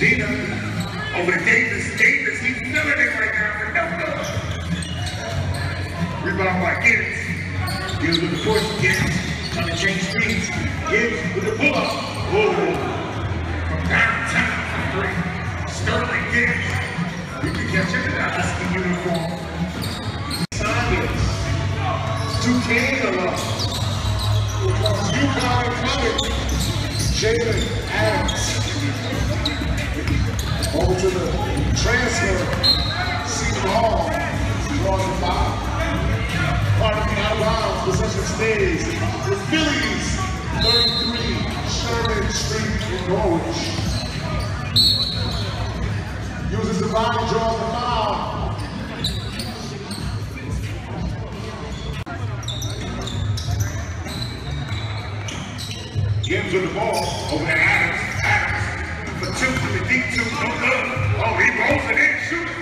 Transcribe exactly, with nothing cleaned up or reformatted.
Dina over to Davis. Davis, he's filling it right now for no good. Rebound by Gibbs. Gibbs with the push. Gibbs trying to change speeds. Gibbs with the pull-up. Oh, from downtown for three. Sterling Gibbs. You can catch him in that Husky uniform. Saunders. Duquesne. UConn College. Jalen Adams. Over to the transfer, Seton Hall, draws the foul. Part of the out of bounds, possession stays. The Phillies, thirty-three, Sherman Street in Norwich. Uses the body, draws the foul. Gibbs with the ball, over to Adams. Adams. For two, for the deep two, no good. Oh, he rolls it in, shoots.